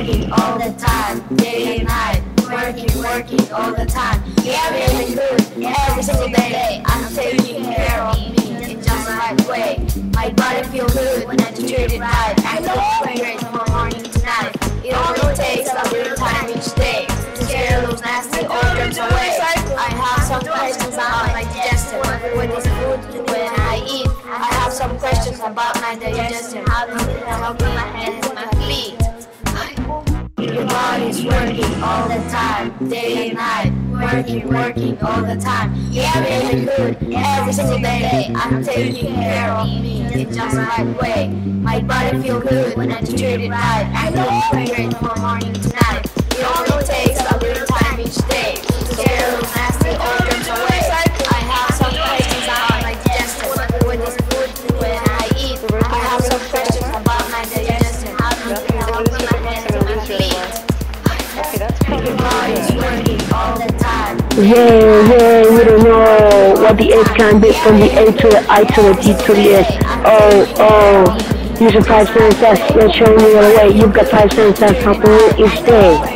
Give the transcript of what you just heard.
working all the time, day and night. Working all the time. Yeah, feeling good every single day. I'm taking care of me in just the right way. My body feels good when I treat it right. I feel great from morning to night. It only takes a little time each day to scare those nasty organs away. I have some questions about my digestion. What is food when I eat? I have some questions about my digestion. How does it help my hands and my feet? Your body's working all the time, day and night. Working all the time. Yeah, feeling good every single day. I'm taking care of me in just the right way. My body feels good when I treat it right. I feel great from morning to night. It only takes a little time each day to scare those nasty organs away. I have some questions about my digestion. What is food when I eat? I have some questions about my digestion. How does it help my hands and my feet? Your body's working all the time. Yeah, we don't know what the S can be from the A to the I to the D to the S. Oh, use your 5 cents, that's showing you the way. You've got 5 cents, that's helping you each day.